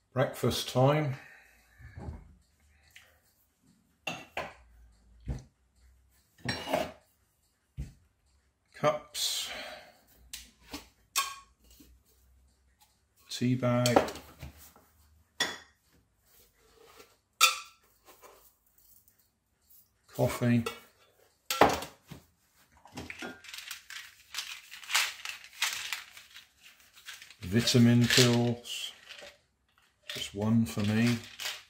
Breakfast time. Cups, tea bag, coffee, vitamin pills, just one for me.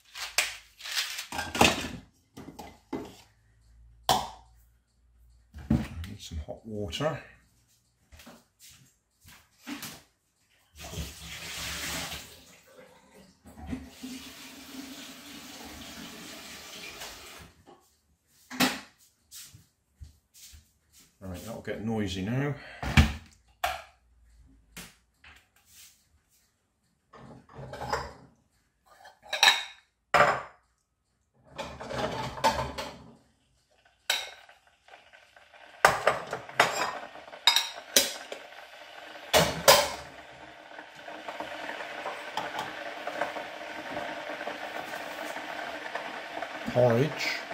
Need some hot water. Right, that'll get noisy now. Porridge.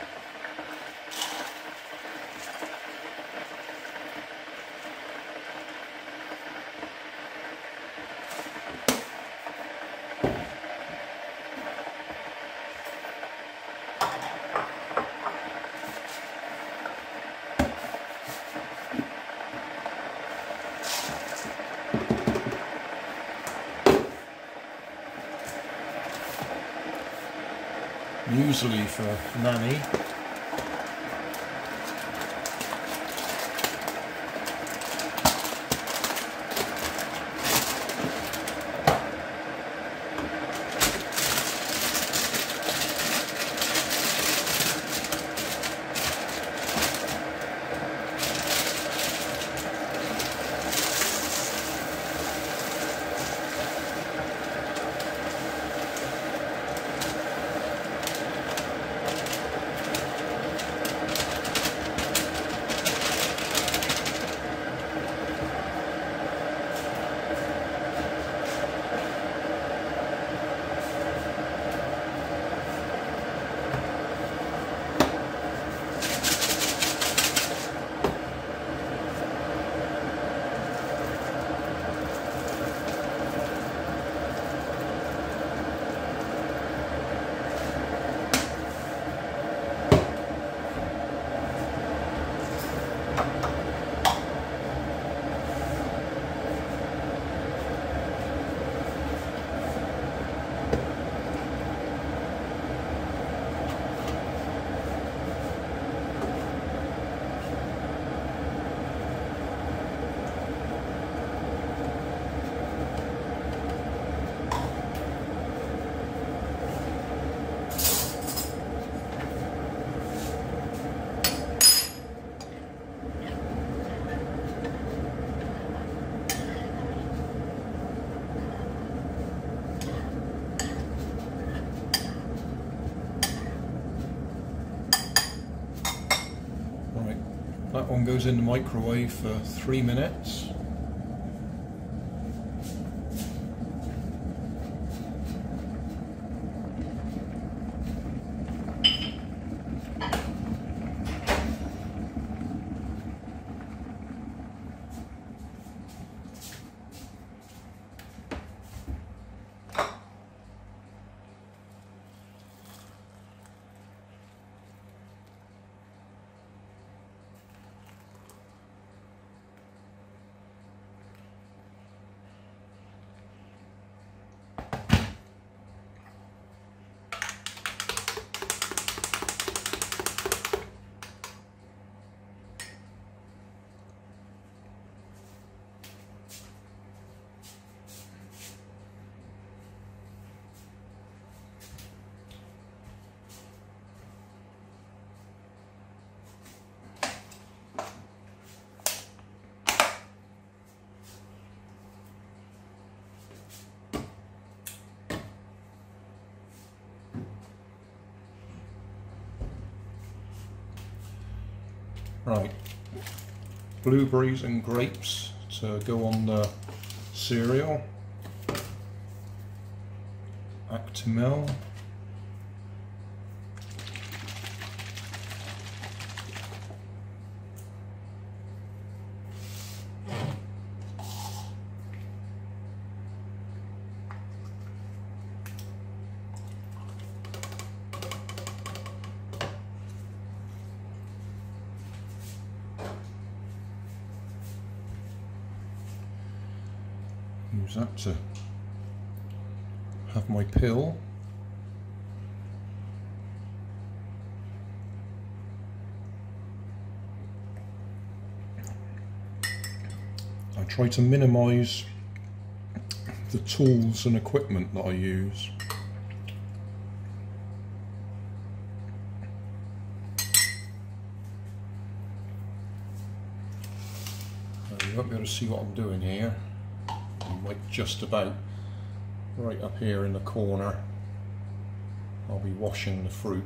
Muesli for Nanny. That one goes in the microwave for 3 minutes. Right, blueberries and grapes to go on the cereal. Actimel. Use that to have my pill. I try to minimise the tools and equipment that I use. You won't be able to see what I'm doing here. Like just about right up here in the corner, I'll be washing the fruit.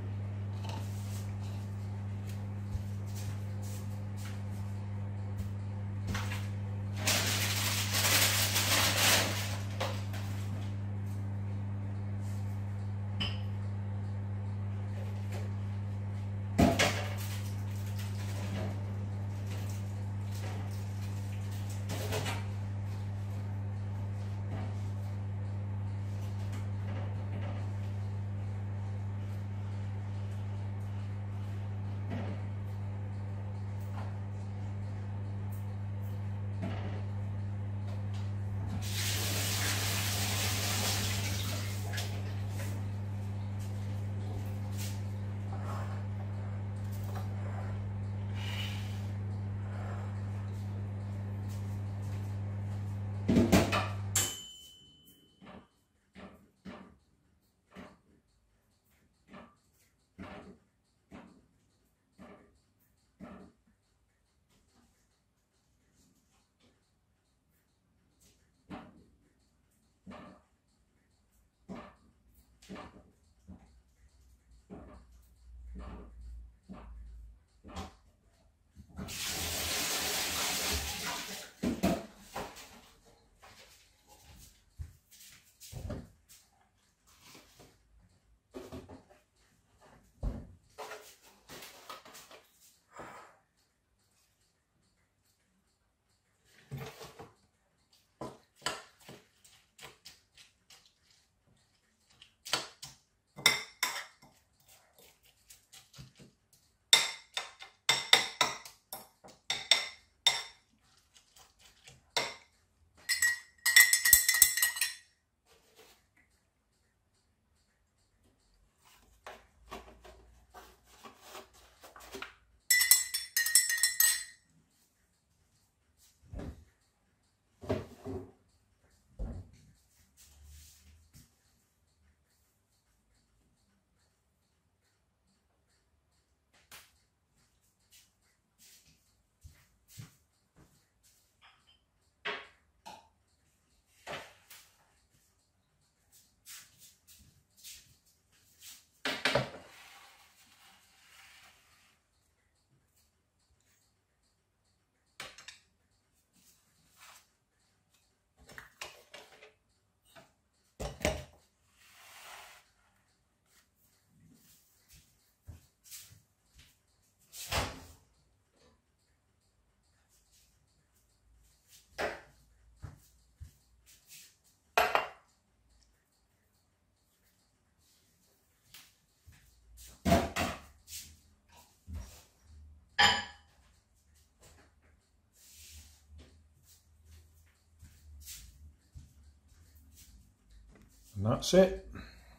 And that's it.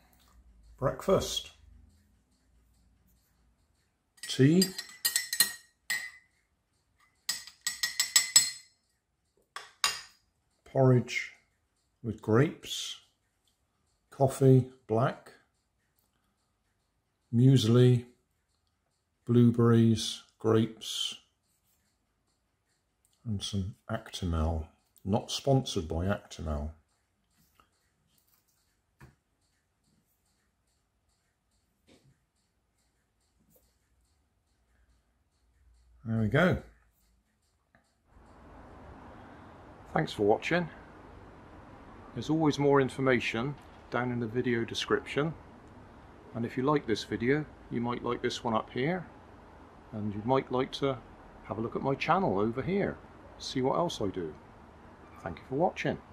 Breakfast. Tea. Porridge with grapes. Coffee, black. Muesli, blueberries, grapes, and some Actimel. Not sponsored by Actimel. There we go. Thanks for watching. There's always more information down in the video description, and if you like this video you might like this one up here, and you might like to have a look at my channel over here, see what else I do. Thank you for watching.